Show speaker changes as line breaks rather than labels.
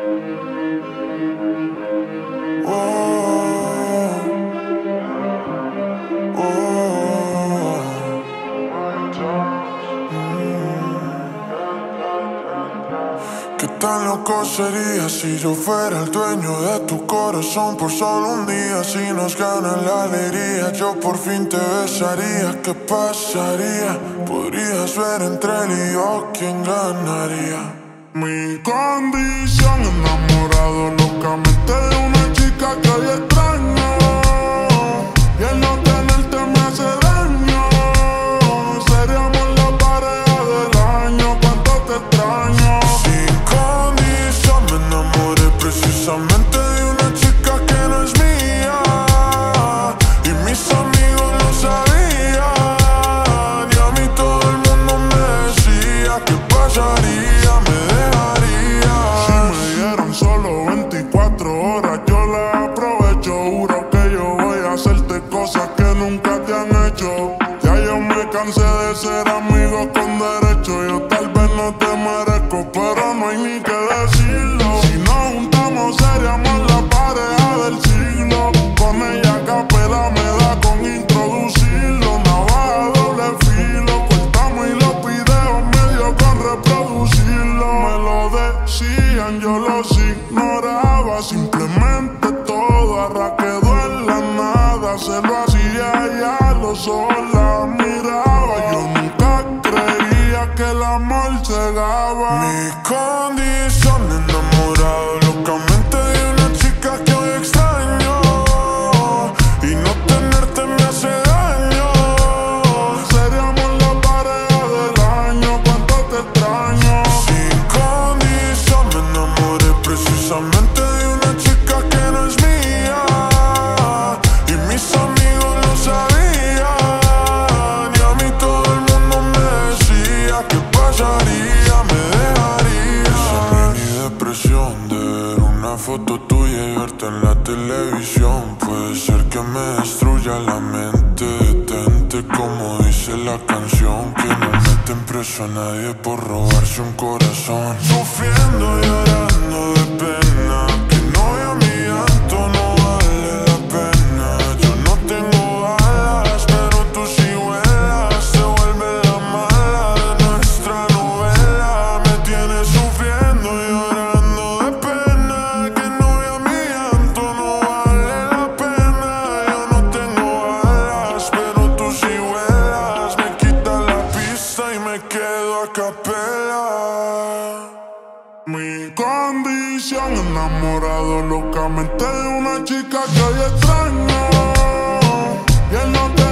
¿Qué tan loco sería si yo fuera el dueño de tu corazón por solo un día? Si nos gana la alegría, yo por fin te besaría. ¿Qué pasaría? Podrías ver entre él y yo quién ganaría. Mi condición, enamorado locamente de una chica que hoy extraño, y el no tenerte me hace daño. Seríamos la pareja del año, cuánto te extraño. Sin condición me enamoré precisamente de una chica que no es mía, y mis amigos lo sabían, y a mí todo el mundo me decía ¿qué pasaría? Me dejaría. Si me dieran solo 24 horas yo las aprovecho. Juro que yo voy a hacerte cosas que nunca te han hecho. Ya yo me cansé de ser amigo con derecho. Yo tal vez no te merezco, pero no hay ni que decirlo. Si nos juntamos seríamos la pareja del siglo. Con ella a capela me da con introducirlo. Navaja doble filo, cortamos y los videos medio con reproducirlo. Me lo decían, yo los ignoraba. Simplemente todo ahora quedó en la nada. Se lo hacía y a los ojos la miraba. Yo nunca creía que el amor cegaba. Mi condición, enamorado locamente de una chica que hoy extraño, y no tenerte me hace daño. Seríamos la pareja del año, cuánto te extraño. Sin condición me enamoré precisamente de una chica que no es mía, y mis amigos lo sabían, y a mí todo el mundo me decía ¿qué pasaría? Me dejaría. Sin ni depresión de ver una foto tuya y verte en la televisión. Puede ser que me destruya la mente. Detente como dice la canción, que no meten preso a nadie por robarse un corazón. Sufriendo y llorando de pena, que no vea mi llanto no vale la pena. Yo no tengo alas, pero tú sí vuelas. Se vuelve la mala de nuestra novela. Me tienes sufriendo y llorando de pena, que no vea mi llanto no vale la pena. Yo no tengo alas, pero tú sí vuelas. Me quitas la pista y me quedo a capela. Mi condición, enamorado locamente de una chica que hoy extraño, y él no te